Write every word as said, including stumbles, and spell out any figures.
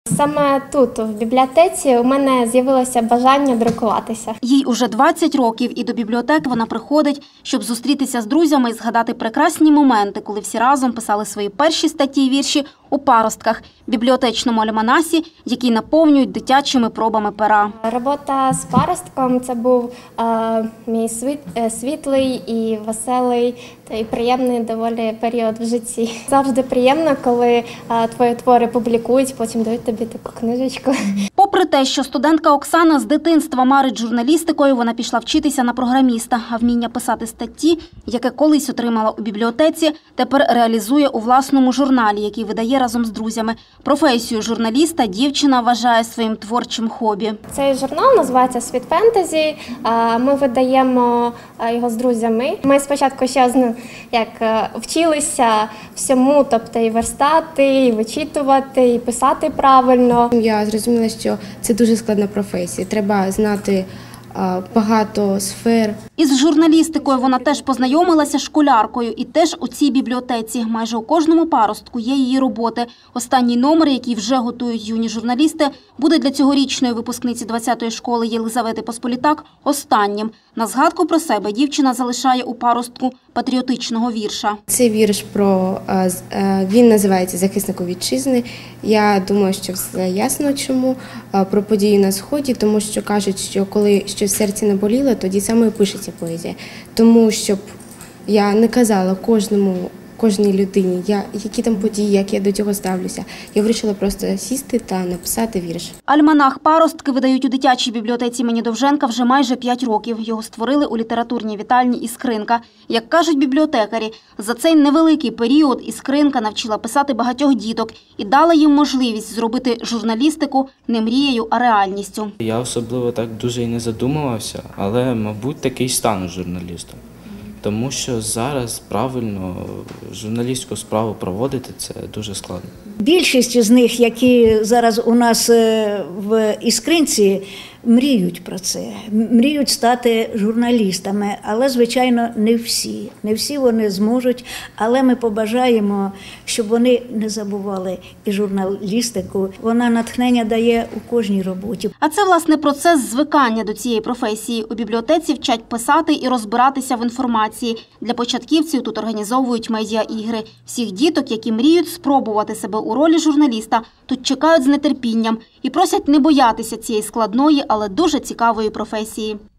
Саме тут, в бібліотеці, у мене з'явилося бажання друкуватися. Їй уже двадцять років, і до бібліотеки вона приходить, щоб зустрітися з друзями і згадати прекрасні моменти, коли всі разом писали свої перші статті і вірші у «Паростках» – бібліотечному альманасі, який наповнюють дитячими пробами пера. Робота з паростком – це був е, мій світ, е, світлий і веселий та і приємний доволі період в житті. Завжди приємно, коли е, твої твори публікують, потім дають тобі таку книжечку. Попри те, що студентка Оксана з дитинства марить журналістикою, вона пішла вчитися на програміста, а вміння писати статті, яке колись отримала у бібліотеці, тепер реалізує у власному журналі, який видає разом з друзями. Професію журналіста дівчина вважає своїм творчим хобі. Цей журнал називається «Світ фентезі». Ми видаємо його з друзями. Ми спочатку ще як вчилися всьому, тобто і верстати, і вичитувати, і писати правильно. Я зрозуміла, що це дуже складна професія. Треба знати багато сфер. Із журналістикою вона теж познайомилася школяркою і теж у цій бібліотеці. Майже у кожному паростку є її роботи. Останній номер, який вже готують юні журналісти, буде для цьогорічної випускниці двадцятої школи Єлизавети Посполітак останнім. На згадку про себе дівчина залишає у паростку патріотичного вірша. Цей вірш про він називається «Захиснику вітчизни». Я думаю, що все ясно чому. Про події на Сході, тому що кажуть, що коли щось в серці наболіло, тоді саме і пишеться поезія. Тому, щоб я не казала кожному, кожній людині, я, які там події, як я до цього ставлюся. Я вирішила просто сісти та написати вірш. Альманах «Паростки» видають у дитячій бібліотеці імені Довженка вже майже п'ять років. Його створили у літературній вітальні «Іскринка». Як кажуть бібліотекарі, за цей невеликий період «Іскринка» навчила писати багатьох діток і дала їм можливість зробити журналістику не мрією, а реальністю. Я особливо так дуже і не задумувався, але, мабуть, такий стану журналістом. Тому що зараз правильно журналістську справу проводити – це дуже складно. Більшість з них, які зараз у нас в «Іскринці», мріють про це, мріють стати журналістами, але, звичайно, не всі. Не всі вони зможуть, але ми побажаємо, щоб вони не забували і журналістику. Вона натхнення дає у кожній роботі. А це, власне, процес звикання до цієї професії. У бібліотеці вчать писати і розбиратися в інформації. Для початківців тут організовують медіаігри. Всіх діток, які мріють спробувати себе у ролі журналіста, тут чекають з нетерпінням і просять не боятися цієї складної, але дуже цікавої професії.